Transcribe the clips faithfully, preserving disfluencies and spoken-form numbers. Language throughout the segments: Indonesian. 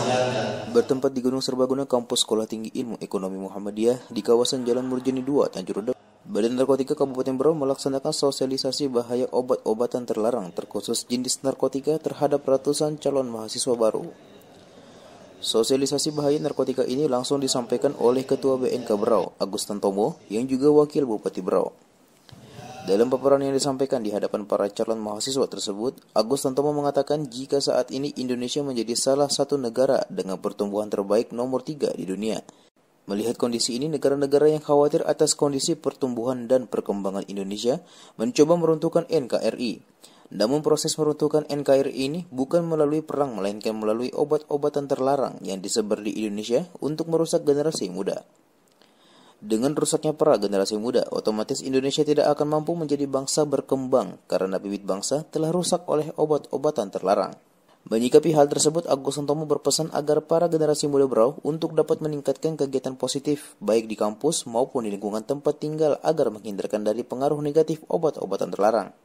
Bertempat di Gunung Serbaguna, Kampus Sekolah Tinggi Ilmu Ekonomi Muhammadiyah di kawasan Jalan Murjani dua, Tanjung Redep, Badan Narkotika Kabupaten Berau melaksanakan sosialisasi bahaya obat-obatan terlarang terkhusus jenis narkotika terhadap ratusan calon mahasiswa baru. Sosialisasi bahaya narkotika ini langsung disampaikan oleh Ketua B N K Berau, Agus Tantomo, yang juga Wakil Bupati Berau. Dalam paparan yang disampaikan di hadapan para calon mahasiswa tersebut, Agus Tantomo mengatakan jika saat ini Indonesia menjadi salah satu negara dengan pertumbuhan terbaik nomor tiga di dunia. Melihat kondisi ini, negara-negara yang khawatir atas kondisi pertumbuhan dan perkembangan Indonesia mencoba meruntuhkan N K R I. Namun proses meruntuhkan N K R I ini bukan melalui perang, melainkan melalui obat-obatan terlarang yang disebar di Indonesia untuk merusak generasi muda. Dengan rusaknya para generasi muda, otomatis Indonesia tidak akan mampu menjadi bangsa berkembang karena bibit bangsa telah rusak oleh obat-obatan terlarang. Menyikapi hal tersebut, Agus Tantomo berpesan agar para generasi muda Berau untuk dapat meningkatkan kegiatan positif baik di kampus maupun di lingkungan tempat tinggal agar menghindarkan dari pengaruh negatif obat-obatan terlarang.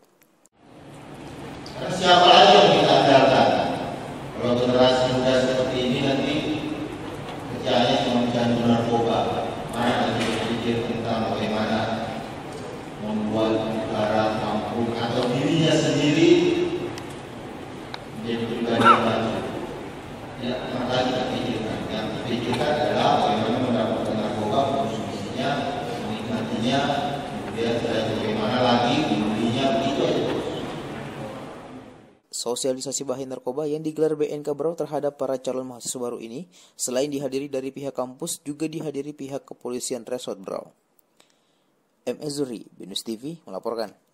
Siapa lagi yang kita andalkan? Kalau generasi muda seperti ini nanti kerjanya cuma mencandu narkoba. Mana nanti berpikir tentang bagaimana membuat negara mampu atau dirinya sendiri menjadi pribadi yang maju. Ya, maka kita pikirkan. Yang kita pikirkan adalah bagaimana mendapatkan narkoba, konsumsinya, menikmatinya, kemudian bagaimana lagi membelinya, begitu aja. Sosialisasi bahaya narkoba yang digelar B N K Berau terhadap para calon mahasiswa baru ini selain dihadiri dari pihak kampus juga dihadiri pihak kepolisian Resort Berau. M. Ezuri, Binus T V melaporkan.